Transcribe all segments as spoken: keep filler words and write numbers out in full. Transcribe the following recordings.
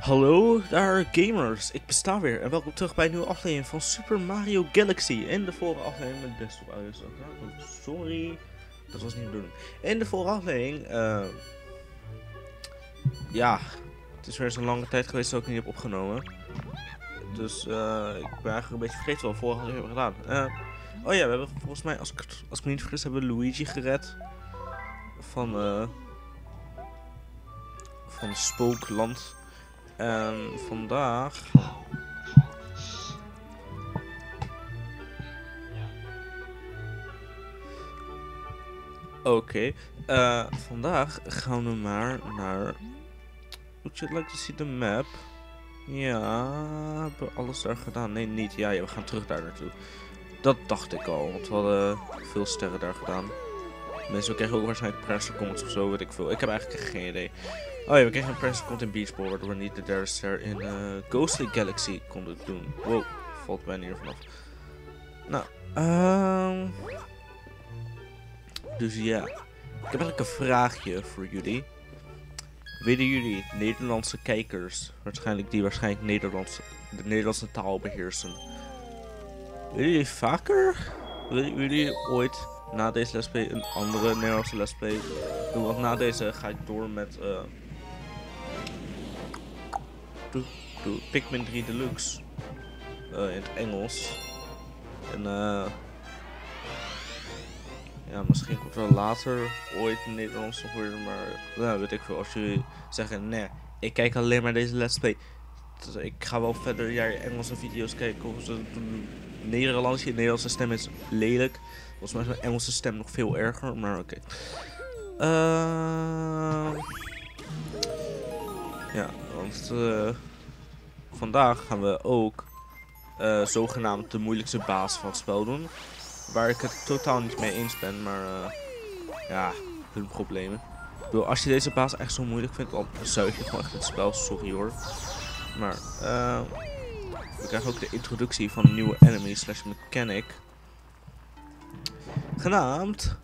Hallo daar gamers, ik besta weer en welkom terug bij een nieuwe aflevering van Super Mario Galaxy. In de vorige aflevering met desktop uit. Sorry, dat was niet de bedoeling. In de vorige aflevering, uh, ja, het is weer zo'n lange tijd geweest dat ik niet heb opgenomen. Dus uh, ik ben eigenlijk een beetje vergeten wat we vorige aflevering hebben gedaan. Uh, oh ja, we hebben volgens mij, als ik, als ik me niet vergis, hebben we Luigi gered van, uh, van Spookland. En vandaag Oké, okay. uh, vandaag gaan we maar naar. Would you like to see the map? Ja, hebben we alles daar gedaan? Nee, niet. Ja, ja, we gaan terug daar naartoe. Dat dacht ik al, want we hadden veel sterren daar gedaan. Mensen krijgen ook waarschijnlijk pressure comments of zo, weet ik veel. Ik heb eigenlijk geen idee. Oh ja, we kregen een pressure comment in Beach Ball, waardoor we niet de derde ster in uh, Ghostly Galaxy konden doen. Wow, valt bijna hier vanaf. Nou, um... dus ja. Ik heb eigenlijk een vraagje voor jullie. Willen jullie Nederlandse kijkers, waarschijnlijk die waarschijnlijk Nederlands, de Nederlandse taal beheersen, willen jullie vaker? Willen jullie ooit na deze let's play een andere Nederlandse let's play doen? Want na deze ga ik door met uh, doe, doe, Pikmin drie Deluxe uh, in het Engels. En uh, ja, misschien komt er later ooit een Nederlands nog weer, maar nou, weet ik veel. Als jullie zeggen, nee, ik kijk alleen maar deze let's play, dus ik ga wel verder jaar Engelse video's kijken of ze doen Nederlands. Je Nederlandse stem is lelijk. Volgens mij is mijn Engelse stem nog veel erger, maar oké. Okay. Uh, ja, want uh, vandaag gaan we ook uh, zogenaamd de moeilijkste baas van het spel doen. Waar ik het totaal niet mee eens ben, maar uh, ja, hun problemen. Ik bedoel, als je deze baas echt zo moeilijk vindt, dan zuig je gewoon echt het spel, sorry hoor. Maar uh, we krijgen ook de introductie van een nieuwe enemy slash mechanic. Genaamd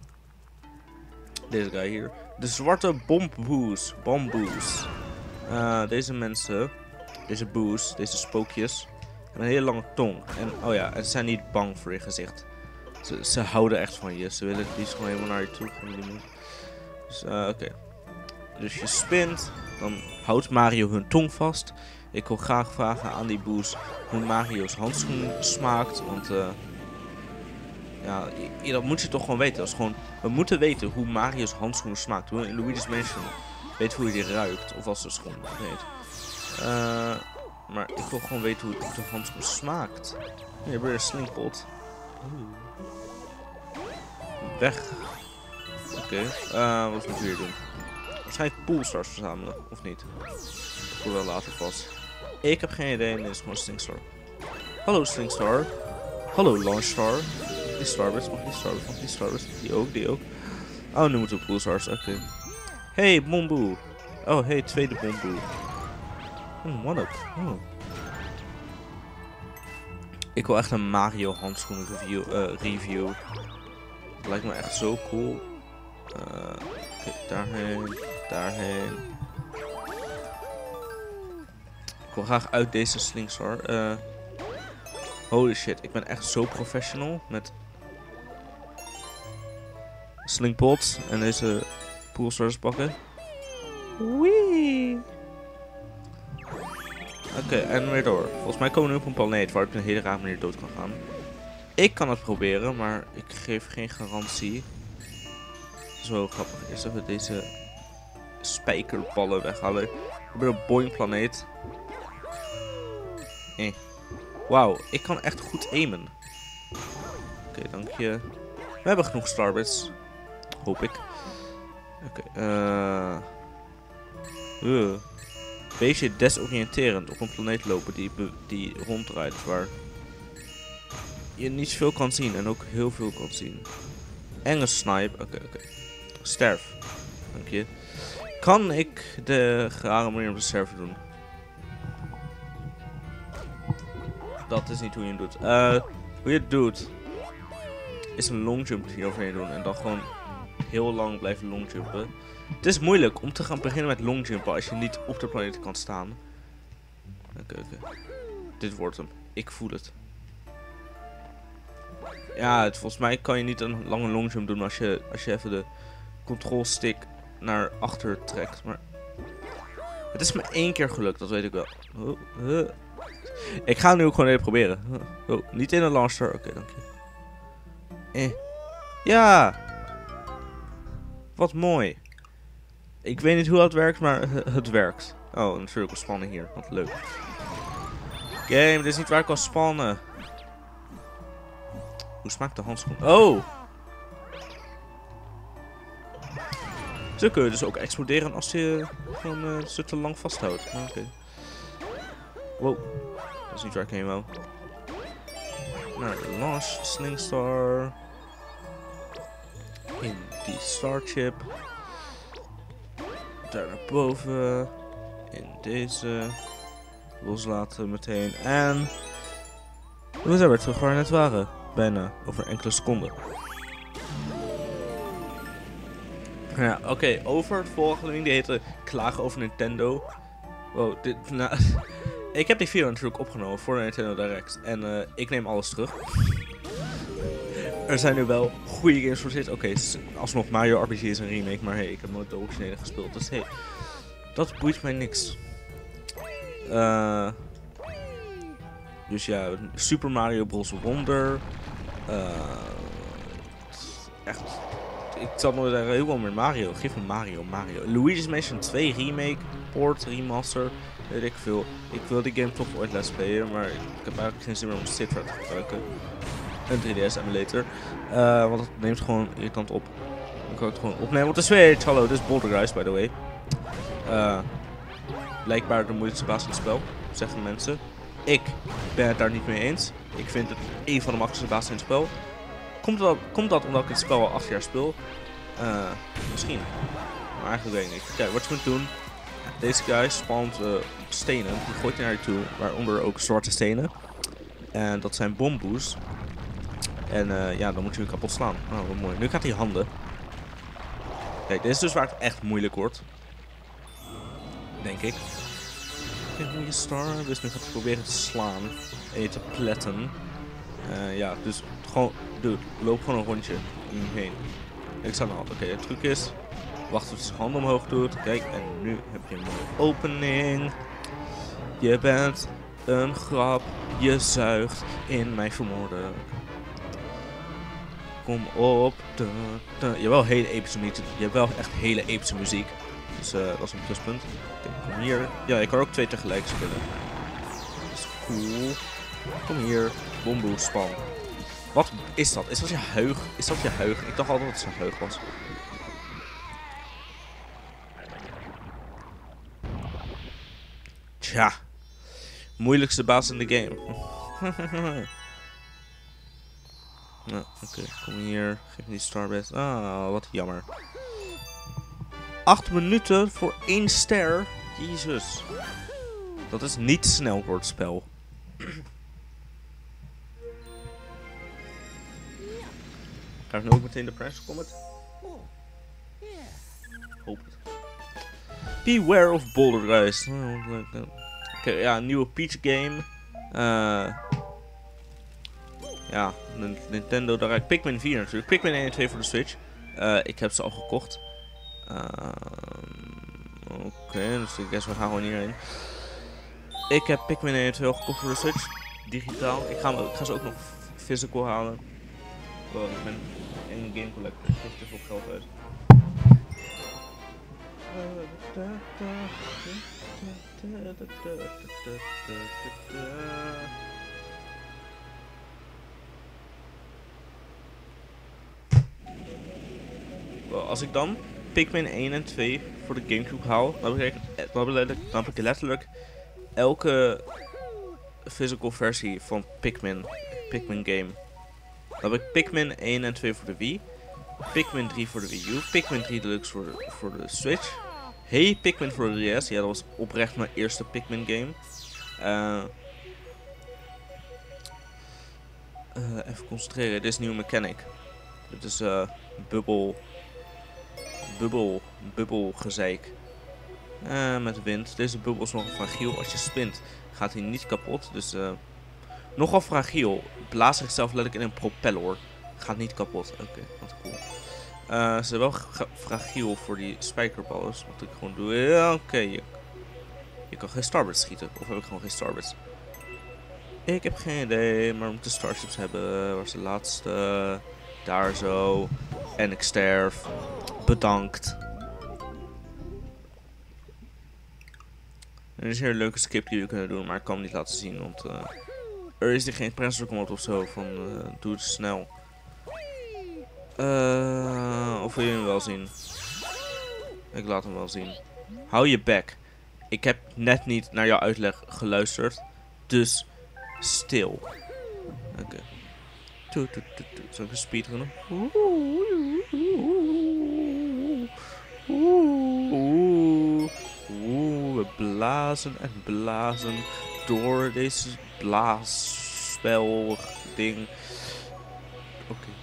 deze guy hier. De zwarte bomboes. Bamboes. Uh, deze mensen, deze boos, deze spookjes, hebben een hele lange tong. En oh ja, en ze zijn niet bang voor je gezicht. Ze, ze houden echt van je. Ze willen het liefst gewoon helemaal naar je toe. Dus uh, oké. Okay. Dus je spint, dan houdt Mario hun tong vast. Ik wil graag vragen aan die boos hoe Mario's handschoen smaakt. Want uh, ja, je, dat moet je toch gewoon weten. Dat is gewoon, we moeten weten hoe Mario's handschoen smaakt. Hoe in Luigi's Mansion weet hoe je die ruikt. Of als de schoen weet. Uh, maar ik wil gewoon weten hoe de handschoen smaakt. Hier heb je een slinkpot. Weg. Oké. Okay. Uh, wat moet je hier doen? Waarschijnlijk poolstars verzamelen, of niet? Dat komt wel later pas. Ik heb geen idee, nee, dit is gewoon Slingstar. Hallo Slingstar. Hallo Launchstar. Die Starbits, mag die Starbits, mag die Starbits. Die ook, die ook. Oh, nu moeten we poolstars, oké. Okay. Hey, Bomboe. Oh, hey, tweede Bomboe. Hmm, one-up. Oh. Ik wil echt een Mario handschoen review. Uh, review. Dat lijkt me echt zo cool. Uh, Oké, okay, daarheen, daarheen. Ik wil graag uit deze Slingstar. Uh, holy shit, ik ben echt zo professional met slingpots en deze poolstars pakken. Wee! Oké, okay, en weer door. Volgens mij komen we nu op een planeet waar ik op een hele rare manier dood kan gaan. Ik kan het proberen, maar ik geef geen garantie. Zo grappig is dat we deze spijkerballen weghalen. We hebben een boing planeet. Eh. Wauw, ik kan echt goed aimen. Oké, okay, dank je. We hebben genoeg Starbits. Hoop ik. Oké, okay, uh... uh. Beetje desoriënterend op een planeet lopen die, die ronddraait, waar je niet zoveel kan zien en ook heel veel kan zien. Enge snipe, oké, okay, oké. Okay. Sterf, dank je. Kan ik de rare manier op de server doen? Dat is niet hoe je het doet. Uh, hoe je het doet is een longjump hier overheen doen en dan gewoon heel lang blijven longjumpen. Het is moeilijk om te gaan beginnen met longjumpen als je niet op de planeet kan staan. Oké, okay, oké. Okay. Dit wordt hem. Ik voel het. Ja, het, volgens mij kan je niet een lange longjump doen als je, als je even de control stick naar achter trekt. Maar het is me één keer gelukt, dat weet ik wel. Oh, uh. Ik ga het nu ook gewoon even proberen. Oh, niet in een launcher. Oké, okay, dank je. Eh. Ja! Wat mooi. Ik weet niet hoe dat werkt, maar het werkt. Oh, een cirkel spanning hier. Wat leuk. Game, dit is niet waar ik kan spannen. Hoe smaakt de handschoen? Oh! Zo kun je dus ook exploderen als je gewoon uh, ze te lang vasthoudt. Oké. Okay. Wow. Dat is niet waar ik heen wou. Naar de launch slingstar. In die starchip. Daar naar boven. In deze. Loslaten meteen. En we zijn weer terug waar we net waren. Bijna over enkele seconden. Ja, oké. Okay, over het volgende ding. Die heette Klagen over Nintendo. Wow, dit... Nou, ik heb die video natuurlijk opgenomen voor de Nintendo Direct. En uh, ik neem alles terug. Er zijn nu wel goede games voor zitten. Oké, okay, alsnog Mario R P G is een remake. Maar hey, ik heb nooit de originele gespeeld. Dus hey, dat boeit mij niks. Uh, dus ja, Super Mario Bros. Wonder. Uh, echt. Ik zal nooit zeggen, heel veel meer Mario. Geef me Mario, Mario. Luigi's Mansion twee remake, port, remaster. Weet ik veel. Ik wil die game toch ooit let's playen, maar ik heb eigenlijk geen zin meer om Citrus te gebruiken. Een drie D S emulator. Uh, want het neemt gewoon irritant op. Ik kan het gewoon opnemen op de Switch. Hallo, dit is Bouldergeist, by the way. Uh, blijkbaar de moeilijkste baas in het spel, zeggen mensen. Ik ben het daar niet mee eens. Ik vind het een van de makkelijkste bazen in het spel. Komt dat, komt dat omdat ik het spel al acht jaar speel? Uh, misschien. Maar eigenlijk weet ik niet. Kijk, wat je moet doen. Deze guy spawnt uh, stenen. Die gooit hij naar je toe. Waaronder ook zwarte stenen. En dat zijn bomboes. En uh, ja, dan moet je hem kapot slaan. Oh, wat mooi. Nu gaat hij handen. Kijk, dit is dus waar het echt moeilijk wordt. Denk ik. Kijk hoe je star. Dus nu gaat hij proberen te slaan. En je te pletten. Uh, ja, dus gewoon, dude, loop gewoon een rondje om je heen. Ik sta aan de hand. Oké, okay, de truc is, wacht tot je zijn handen omhoog doet. Kijk, en nu heb je een mooie opening. Je bent een grap, je zuigt in mijn vermoorden. Kom op. Da, da. Je hebt wel hele epische muziek. Je hebt wel echt hele epische muziek. Dus uh, dat is een pluspunt. Kijk, kom hier. Ja, ik kan ook twee tegelijk spelen. Dat is cool. Kom hier. Bomboe spam. Wat is dat? Is dat je huig? Is dat je huig? Ik dacht altijd dat het zijn huig was. Tja. Moeilijkste baas in de game. Nou, oké. Okay. Kom hier. Geef me die starbest. Ah, wat jammer. Acht minuten voor één ster. Jezus. Dat is niet snel voor het spel. Krijg ik nu ook meteen de press comment? Hoop het. Beware of Bouldergeist. Oké, okay, ja, een nieuwe Peach game. Uh, ja, een Nintendo Direct. Pikmin vier natuurlijk. Pikmin één en twee voor de Switch. Uh, ik heb ze al gekocht. Uh, Oké, okay, dus ik guess we gaan gewoon hierheen. Ik heb Pikmin één en twee al gekocht voor de Switch. Digitaal. Ik ga, ik ga ze ook nog physical halen. Wow, ik ben een game collector. Ik geef te veel geld uit. Well, als ik dan Pikmin één en twee voor de Gamecube haal, dan heb ik, dan heb ik letterlijk elke physical versie van Pikmin, Pikmin game. Dan heb ik Pikmin één en twee voor de Wii, Pikmin drie voor de Wii U, Pikmin drie Deluxe voor de, voor de Switch. Hey Pikmin voor de D S, ja dat was oprecht mijn eerste Pikmin game. Uh, uh, even concentreren, dit is nieuwe mechanic. Dit is uh, bubbel, bubbel, bubbel gezeik. Uh, met wind. Deze bubbel is nogal fragiel. Als je spint gaat hij niet kapot. Dus uh, nogal fragiel. Blaast zichzelf letterlijk in een propeller. Gaat niet kapot. Oké, okay, wat cool. Uh, ze zijn wel fragiel voor die spijkerballen. Wat ik gewoon doe. Ja, oké. Okay. Je, je kan geen starburst schieten. Of heb ik gewoon geen starburst? Ik heb geen idee. Maar we moeten starships hebben. Waar is de laatste? Daar zo. En ik sterf. Bedankt. Er is een hele leuke skip die we kunnen doen. Maar ik kan hem niet laten zien. Want uh, er is hier geen pressure command of zo. Van uh, doe het snel. Uh, of wil je hem wel zien? Ik laat hem wel zien. Hou je bek. Ik heb net niet naar jouw uitleg geluisterd. Dus stil. Oké. Okay. Zal ik een speedrunnen? Oeh, we blazen en blazen door deze blaasspel ding. Oké. Okay.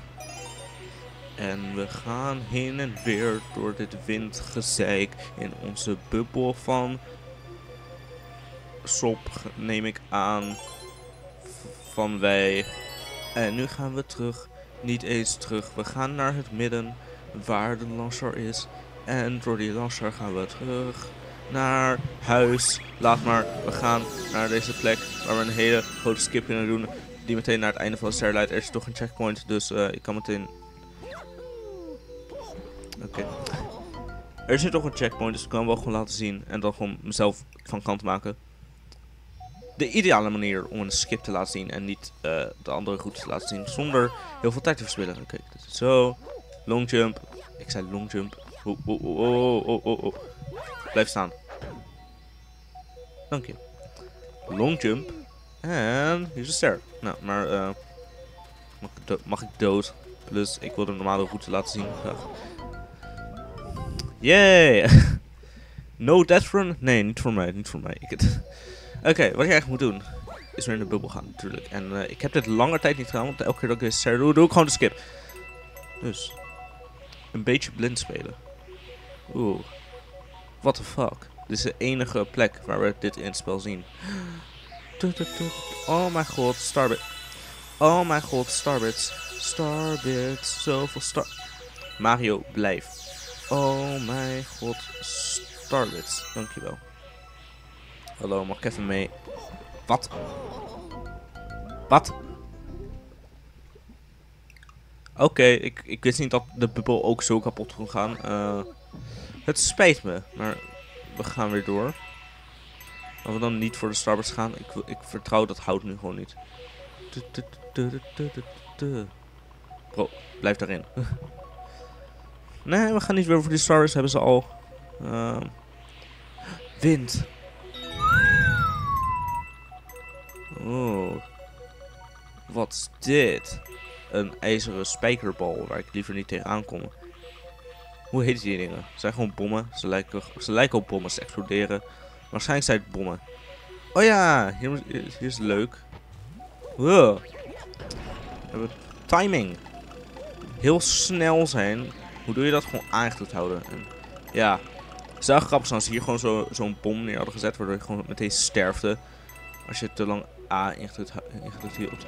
En we gaan heen en weer door dit windgezeik in onze bubbel van sop, neem ik aan, van wij. En nu gaan we terug, niet eens terug. We gaan naar het midden waar de Lancer is. En door die Lancer gaan we terug naar huis. Laat maar, we gaan naar deze plek waar we een hele grote skip kunnen doen. Die meteen naar het einde van de ster leidt. Er is toch een checkpoint, dus uh, ik kan meteen... Oké. Okay. Er is nu toch een checkpoint, dus ik kan hem wel gewoon laten zien. En dan gewoon mezelf van kant maken. De ideale manier om een skip te laten zien en niet uh, de andere routes te laten zien. Zonder heel veel tijd te verspillen. Oké, okay, dus zo. Long jump. Ik zei long jump. Oh, oh, oh, oh, oh, oh. Blijf staan. Dank je. Long jump. En hier is een ster. Nou, maar uh, mag, ik mag ik dood? Plus, ik wil de normale route laten zien. Graag. Yay! No death run? Nee, niet voor mij. Niet voor mij. Oké, okay, wat je eigenlijk moet doen is weer in de bubbel gaan natuurlijk. En uh, ik heb dit lange tijd niet gedaan, want elke keer dat ik deze ster doe, doe ik gewoon de skip. Dus, een beetje blind spelen. Oeh. What the fuck? Dit is de enige plek waar we dit in het spel zien. Oh mijn god, Starbit. Oh mijn god, Starbits. Starbit, zoveel star... Mario, blijf. Oh mijn god, Starbits. Dankjewel. Hallo, mag ik even mee? Wat? Wat? Oké, okay, ik, ik wist niet dat de bubbel ook zo kapot kon gaan. Uh, het spijt me, maar we gaan weer door. Als we dan niet voor de Starbits gaan, ik, ik vertrouw dat houdt nu gewoon niet. Bro, blijf daarin. Nee, we gaan niet weer voor die Starbits, hebben ze al. Uh, wind. Oh. Wat is dit? Een ijzeren spijkerbal waar ik liever niet tegenaan kom. Hoe heet die dingen? Het zijn gewoon bommen. Ze lijken, ze lijken op bommen, ze exploderen. Waarschijnlijk zijn het bommen. Oh ja, hier, hier is het leuk. Wow. We hebben timing. Heel snel zijn. Hoe doe je dat? Gewoon aangedrukt houden. En ja. Het zou grappig zijn als ze hier gewoon zo'n zo bom neer hadden gezet. Waardoor je gewoon meteen sterfde. Als je te lang A ingedrukt, ingedrukt hield.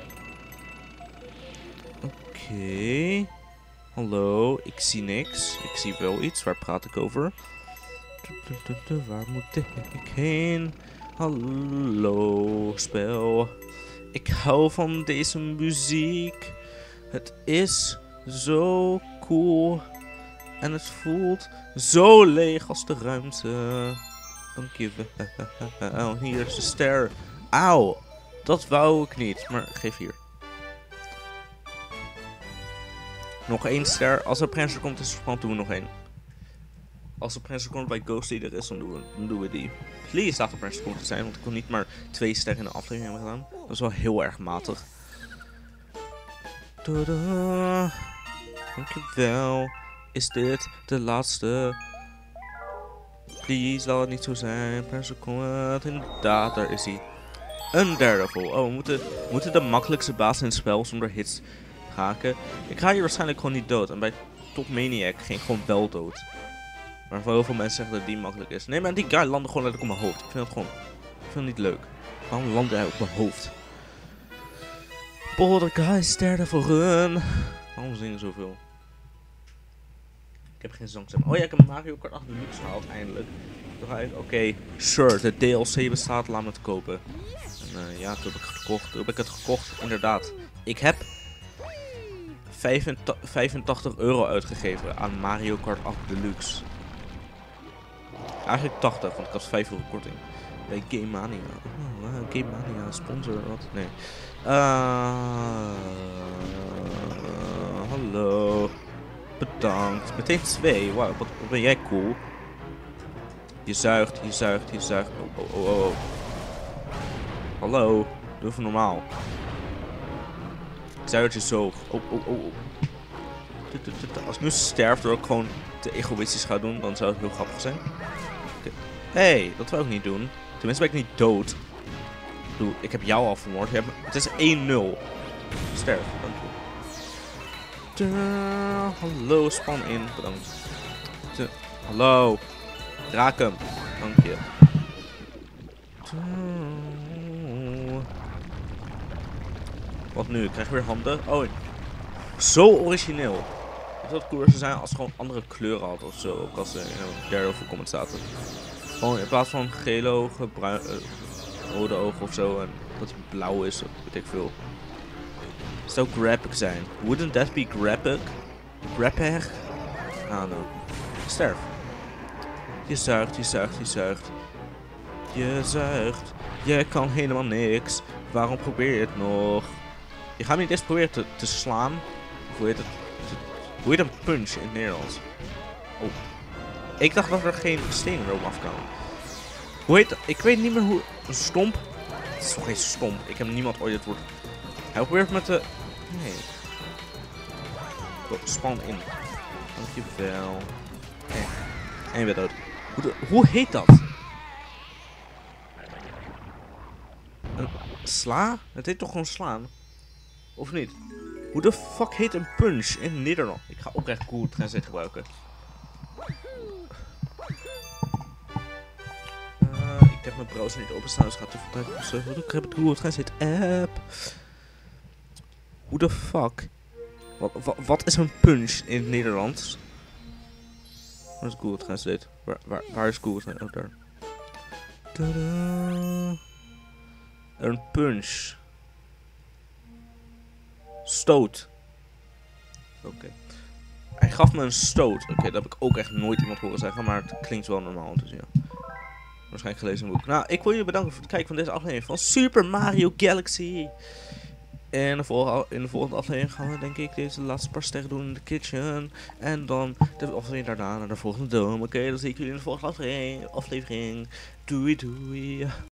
Oké. Okay. Hallo, ik zie niks. Ik zie wel iets. Waar praat ik over? Waar moet ik heen? Hallo, spel. Ik hou van deze muziek. Het is zo cool. En het voelt zo leeg als de ruimte. Dankjewel. Hier is de ster. Auw. Dat wou ik niet. Maar geef hier. Nog één ster. Als er pressure komt is het doen we nog één. Als er pressure komt bij Ghost Leader is, dan doen, we, dan doen we die. Please laat er pressure komt te zijn. Want ik wil niet maar twee sterren in de aflevering hebben gedaan. Dat is wel heel erg matig. Tada. Dankjewel. Is dit de laatste? Please, laat het niet zo zijn. Pressure komt. Inderdaad, daar is hij. Een derde vol. Oh, we moeten, we moeten de makkelijkste baas in het spel zonder hits raken. Ik ga hier waarschijnlijk gewoon niet dood. En bij Top Maniac ging ik gewoon wel dood. Maar voor heel veel mensen zeggen dat die makkelijk is. Nee, maar die guy landde gewoon letterlijk op mijn hoofd. Ik vind het gewoon... Ik vind het niet leuk. Waarom landde hij op mijn hoofd? Boah, de guy stared for run. Waarom zingen zoveel? Ik heb geen zangzem. Oh ja, ik heb Mario Kart acht Deluxe gehaald, eindelijk. Toen ga ik, oké, okay, sure, de D L C bestaat, laat me het kopen. En uh, ja, toen heb ik het gekocht. Toen heb ik het gekocht, inderdaad. Ik heb vijfentachtig euro uitgegeven aan Mario Kart acht Deluxe. Eigenlijk tachtig, want ik had vijf euro korting. Bij Game Mania. Oh, uh, Game Mania, sponsor, wat? Nee. Uh, hallo. Bedankt. Meteen twee. Wauw, wat, wat ben jij cool. Je zuigt, je zuigt, je zuigt. Oh, oh, oh, oh. Hallo. Doe even normaal. Zuigt je zoog. Oh, oh, oh, oh. Als ik nu sterf door ik gewoon te egoïstisch ga doen, dan zou het heel grappig zijn. Hé, hey, dat wil ik niet doen. Tenminste ben ik niet dood. Ik bedoel, ik heb jou al vermoord. Je hebt, het is één nul. Sterf, dank je. Da, hallo, span in. Bedankt. Da, hallo. Raak hem. Dank je. Da, wat nu? Ik krijg weer handen. Oh, zo origineel. Ik zou het cooler zou zijn als ze gewoon andere kleuren had of zo. Ook als ze in een derde of comment zaten. Gewoon in plaats van gele ogen, bruin, uh, rode ogen of zo. En dat het blauw is, weet ik veel. Het zou graphic zijn. Wouldn't that be graphic? Graphic? Ah, no. Sterf. Je zuigt, je zuigt, je zuigt. Je zuigt. Je kan helemaal niks. Waarom probeer je het nog? Je gaat me niet eens proberen te, te slaan. Of hoe heet het? Te, hoe heet een punch in het Nederlands? Oh. Ik dacht dat er geen stenen erom afkwamen. Hoe heet dat? Ik weet niet meer hoe... Een stomp? Het is toch geen stomp? Ik heb niemand ooit het woord... Hij probeert met de... Nee. Oh, span in. Dankjewel. Nee. En je bent dood. Hoe, de... hoe heet dat? Een sla? Het heet toch gewoon slaan? Of niet? Hoe de fuck heet een punch in Nederland? Ik ga oprecht Google Translate gebruiken. Uh, ik heb mijn browser niet openstaan, dus ik ga te vertrekken. Ik heb het Google Translate app. Hoe de fuck? Wat, wat, wat is een punch in het Nederlands? Waar is Google Translate? Waar, waar, waar is Google Translate? Oh, daar. Tadaa. Een punch. Stoot. Oké. Okay. Hij gaf me een stoot. Oké, okay, dat heb ik ook echt nooit iemand horen zeggen, maar het klinkt wel normaal. Dus ja. Waarschijnlijk gelezen in een boek. Nou, ik wil jullie bedanken voor het kijken van deze aflevering van Super Mario Galaxy. En de volgende, in de volgende aflevering gaan we denk ik deze laatste paar sterren doen in de kitchen. En dan de aflevering daarna naar de volgende dome. Oké, okay, dan zie ik jullie in de volgende aflevering. aflevering. Doei doei.